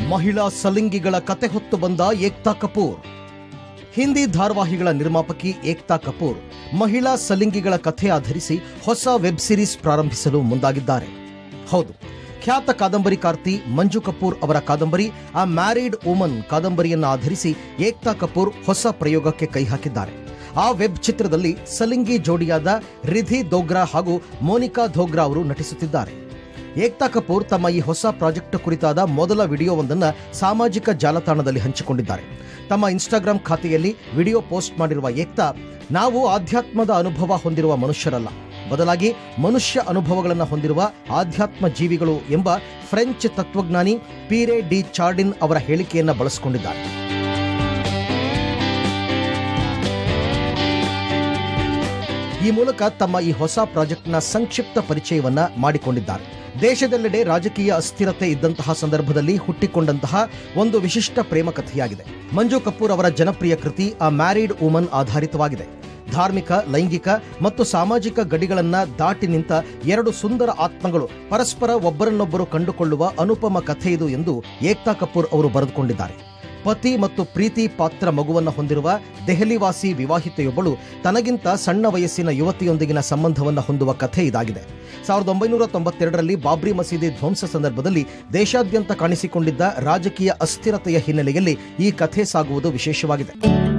ಮಹಿಳಾ ಸಲಿಂಗಿಗಳ ಕತೆ ಹೊತ್ತು ಬಂದ ಏಕ್ತಾ ಕಪೂರ್. ಹಿಂದಿ ಧಾರಾವಾಹಿಗಳ ನಿರ್ಮಾಪಕಿ ಏಕ್ತಾ ಕಪೂರ್ ಮಹಿಳಾ ಸಲಿಂಗಿಗಳ ಕಥೆ ಆಧರಿಸಿ ಹೊಸ ವೆಬ್ ಸಿರೀಸ್ ಪ್ರಾರಂಭಿಸಲು ಮುಂದಾಗಿದ್ದಾರೆ. ಹೌದು, ಖ್ಯಾತ ಕಾದಂಬರಿಕಾರ್ತಿ ಮಂಜು ಕಪೂರ್ ಅವರ ಕಾದಂಬರಿ ಆ ಮ್ಯಾರಿಡ್ ವುಮನ್ ಕಾದಂಬರಿಯನ್ನು ಆಧರಿಸಿ ಏಕ್ತಾ ಕಪೂರ್ ಹೊಸ ಪ್ರಯೋಗಕ್ಕೆ ಕೈ ಹಾಕಿದ್ದಾರೆ. ಆ ವೆಬ್ ಚಿತ್ರದಲ್ಲಿ ಸಲಿಂಗಿ ಜೋಡಿಯಾದ ರಿಧಿ ದೋಗ್ರಾ ಹಾಗೂ ಮೋನಿಕಾ ಧೋಗ್ರಾ ಅವರು ನಟಿಸುತ್ತಿದ್ದಾರೆ. ಏಕ್ತಾ ಕಪೂರ್ ತಮ್ಮ ಈ ಹೊಸ ಪ್ರಾಜೆಕ್ಟ್ ಕುರಿತಾದ ಮೊದಲ ವಿಡಿಯೋವೊಂದನ್ನು ಸಾಮಾಜಿಕ ಜಾಲತಾಣದಲ್ಲಿ ಹಂಚಿಕೊಂಡಿದ್ದಾರೆ. ತಮ್ಮ ಇನ್ಸ್ಟಾಗ್ರಾಂ ಖಾತೆಯಲ್ಲಿ ವಿಡಿಯೋ ಪೋಸ್ಟ್ ಮಾಡಿರುವ ಏಕ್ತಾ, ನಾವು ಆಧ್ಯಾತ್ಮದ ಅನುಭವ ಹೊಂದಿರುವ ಮನುಷ್ಯರಲ್ಲ, ಬದಲಾಗಿ ಮನುಷ್ಯ ಅನುಭವಗಳನ್ನು ಹೊಂದಿರುವ ಆಧ್ಯಾತ್ಮ ಜೀವಿಗಳು ಎಂಬ ಫ್ರೆಂಚ್ ತತ್ವಜ್ಞಾನಿ ಪೀರೆ ಡಿ ಚಾರ್ಡಿನ್ ಅವರ ಹೇಳಿಕೆಯನ್ನು ಬಳಸಿಕೊಂಡಿದ್ದಾರೆ. ಈ ಮೂಲಕ ತಮ್ಮ ಈ ಹೊಸ ಪ್ರಾಜೆಕ್ಟ್ನ ಸಂಕ್ಷಿಪ್ತ ಪರಿಚಯವನ್ನ ಮಾಡಿಕೊಂಡಿದ್ದಾರೆ. ದೇಶದೆಲ್ಲೆಡೆ ರಾಜಕೀಯ ಅಸ್ಥಿರತೆ ಇದ್ದಂತಹ ಸಂದರ್ಭದಲ್ಲಿ ಹುಟ್ಟಿಕೊಂಡಂತಹ ಒಂದು ವಿಶಿಷ್ಟ ಪ್ರೇಮ ಕಥೆಯಾಗಿದೆ. ಮಂಜು ಕಪೂರ್ ಅವರ ಜನಪ್ರಿಯ ಕೃತಿ ಆ ಮ್ಯಾರಿಡ್ ವುಮನ್ ಆಧಾರಿತವಾಗಿದೆ. ಧಾರ್ಮಿಕ, ಲೈಂಗಿಕ ಮತ್ತು ಸಾಮಾಜಿಕ ಗಡಿಗಳನ್ನ ದಾಟಿ ನಿಂತ ಎರಡು ಸುಂದರ ಆತ್ಮಗಳು ಪರಸ್ಪರ ಒಬ್ಬರನ್ನೊಬ್ಬರು ಕಂಡುಕೊಳ್ಳುವ ಅನುಪಮ ಕಥೆ ಇದು ಎಂದು ಏಕ್ತಾ ಕಪೂರ್ ಅವರು ಬರೆದುಕೊಂಡಿದ್ದಾರೆ. ಪತಿ ಮತ್ತು ಪ್ರೀತಿ ಪಾತ್ರ ಮಗುವನ್ನು ಹೊಂದಿರುವ ದೆಹಲಿವಾಸಿ ವಿವಾಹಿತೆಯೊಬ್ಬಳು ತನಗಿಂತ ಸಣ್ಣ ವಯಸ್ಸಿನ ಯುವತಿಯೊಂದಿಗಿನ ಸಂಬಂಧವನ್ನು ಹೊಂದುವ ಕಥೆ ಇದಾಗಿದೆ. 1992ರಲ್ಲಿ ಬಾಬ್ರಿ ಮಸೀದಿ ಧ್ವಂಸ ಸಂದರ್ಭದಲ್ಲಿ ದೇಶಾದ್ಯಂತ ಕಾಣಿಸಿಕೊಂಡಿದ್ದ ರಾಜಕೀಯ ಅಸ್ಥಿರತೆಯ ಹಿನ್ನೆಲೆಯಲ್ಲಿ ಈ ಕಥೆ ಸಾಗುವುದು ವಿಶೇಷವಾಗಿದೆ.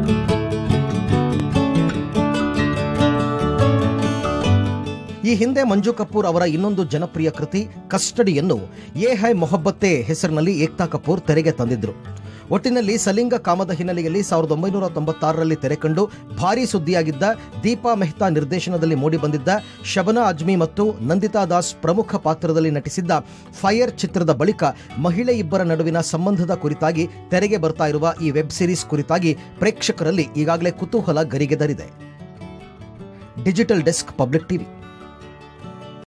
ಈ ಹಿಂದೆ ಮಂಜು ಕಪೂರ್ ಅವರ ಇನ್ನೊಂದು ಜನಪ್ರಿಯ ಕೃತಿ ಕಸ್ಟಡಿಯನ್ನು ಯೇ ಹೈ ಮೊಹಬ್ಬತ್ತೆ ಹೆಸರಿನಲ್ಲಿ ಏಕ್ತಾ ಕಪೂರ್ ತೆರೆಗೆ ತಂದಿದ್ರು. ಒಟ್ಟಿನಲ್ಲಿ ಸಲಿಂಗ ಕಾಮದ ಹಿನ್ನೆಲೆಯಲ್ಲಿ 1996ರಲ್ಲಿ ತೆರೆಕಂಡು ಭಾರೀ ಸುದ್ದಿಯಾಗಿದ್ದ ದೀಪಾ ಮೆಹ್ತಾ ನಿರ್ದೇಶನದಲ್ಲಿ ಮೂಡಿಬಂದಿದ್ದ ಶಬನಾ ಅಜ್ಮಿ ಮತ್ತು ನಂದಿತಾ ದಾಸ್ ಪ್ರಮುಖ ಪಾತ್ರದಲ್ಲಿ ನಟಿಸಿದ್ದ ಫೈರ್ ಚಿತ್ರದ ಬಳಿಕ ಮಹಿಳೆ ಇಬ್ಬರ ನಡುವಿನ ಸಂಬಂಧದ ಕುರಿತಾಗಿ ತೆರೆಗೆ ಬರ್ತಾ ಇರುವ ಈ ವೆಬ್ ಸಿರೀಸ್ ಕುರಿತಾಗಿ ಪ್ರೇಕ್ಷಕರಲ್ಲಿ ಈಗಾಗಲೇ ಕುತೂಹಲ ಗರಿಗೆದರಿದೆ. Digital desk, Public TV.